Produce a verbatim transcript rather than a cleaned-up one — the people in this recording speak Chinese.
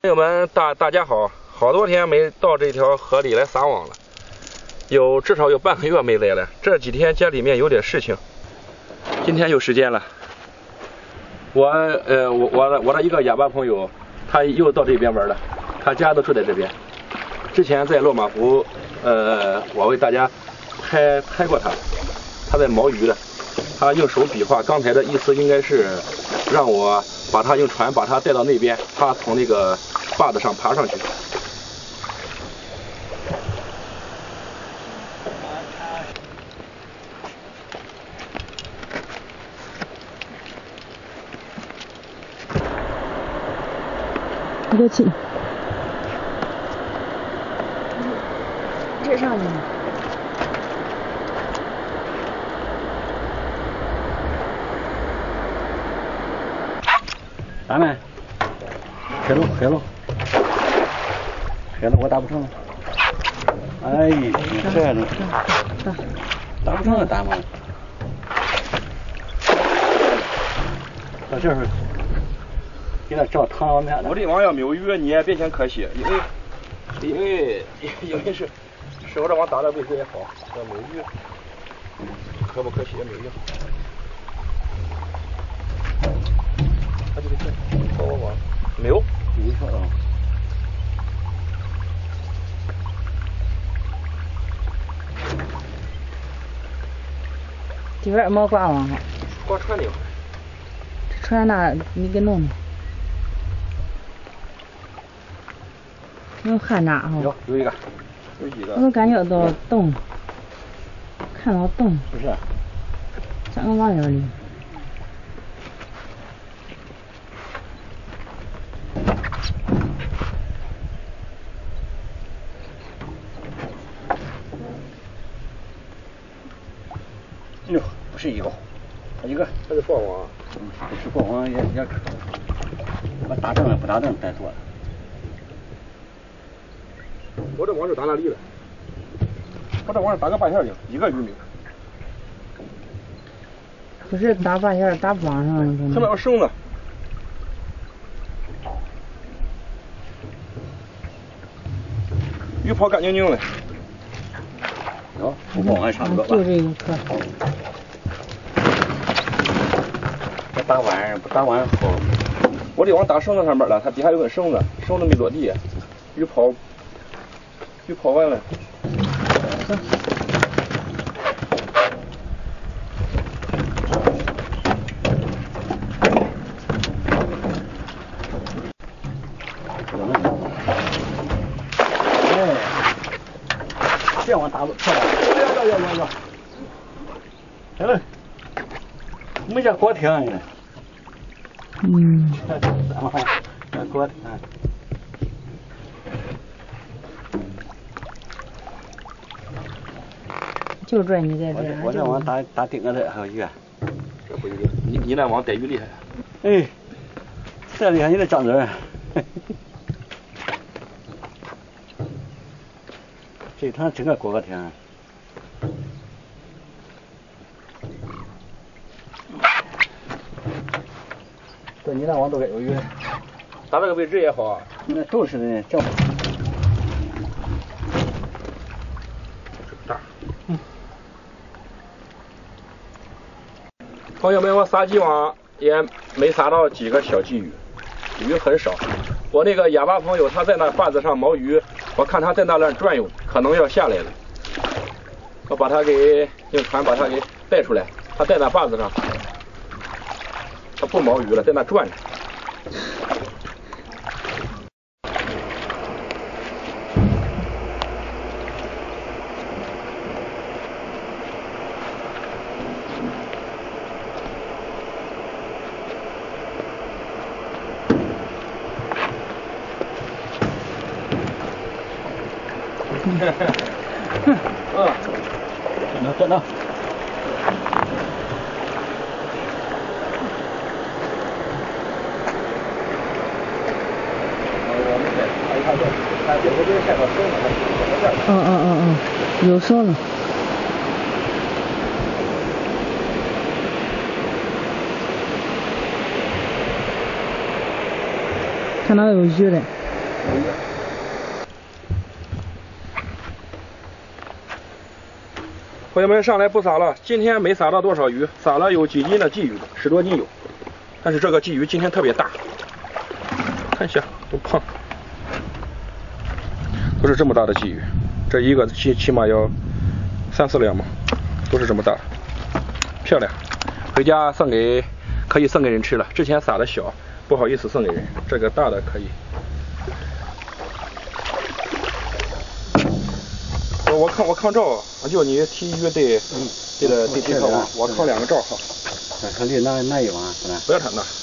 朋友们，大大家好，好多天没到这条河里来撒网了，有至少有半个月没来了。这几天家里面有点事情，今天有时间了。我呃我我的我的一个哑巴朋友，他又到这边玩了，他家都住在这边。之前在落马湖，呃，我为大家拍拍过他，他在毛鱼的，他用手比划，刚才的意思应该是让我把他用船把他带到那边，他从那个坝子上爬上去。 别起，这上面。 打没？黑了，黑了，黑了，我打不成。哎呀，你这样子，打不成了，打嘛。到这儿，给他照汤往面了。 我这网要没有鱼，你也别嫌可惜，因为因为因为是是我这网打的位置也好，要没有鱼，可不可惜也没有用。他这个线，找我网没有， 没说啊。 这边没挂网上， 挂船里。 这船那你给弄弄。有旱哪哈？ 有有一个， 有几个。 我都感觉到动，看到动。 不是。 像个网眼里。 哟，不是一个，一个， 它是挂网。 嗯，不是挂网也也可。我打正了不打正再做了。 我这网是打哪里了？我这网是打个半线的，一个鱼没有。 不是打半线，打网上了。 上面有绳子。鱼泡干净净的。 有，不光还差不多吧？ 就这个壳。 这打完不打完好。 我这网打绳子上面了，它底下有根绳子，绳子没落地，鱼泡，鱼泡完了。 走。 哎，这网打不漂亮！哎呀呀呀呀！来了，没叫给我停呢。 嗯。 咱们还给我停。 就准你在这儿。我这网打打顶个的还有鱼。 这不一定，你你那网逮鱼厉害。 哎，这厉害你得长嘴儿。这趟整个过个天。对，你那网都该有鱼。 打这个位置也好。 那都是的，这。 大。嗯。朋友们，我撒鲫网也没撒到几个小鲫鱼，鱼很少。我那个哑巴朋友他在那坝子上毛鱼，我看他在那乱转悠，可能要下来了。我把他给用船把他给带出来，他在那坝子上，他不毛鱼了，在那转着。 嗯，真的真的。 嗯嗯嗯嗯，有绳了。看到有鱼了。 朋友们，上来不撒了，今天没撒到多少鱼，撒了有几斤的鲫鱼，十多斤有。但是这个鲫鱼今天特别大，看一下都胖，都是这么大的鲫鱼，这一个起起码要三四两嘛，都是这么大，漂亮。回家送给可以送给人吃了，之前撒的小，不好意思送给人，这个大的可以。我看我看照，我叫你提鱼对，对的对对套，我看两个照哈。 看看那那一碗是吧？ 不要谈那。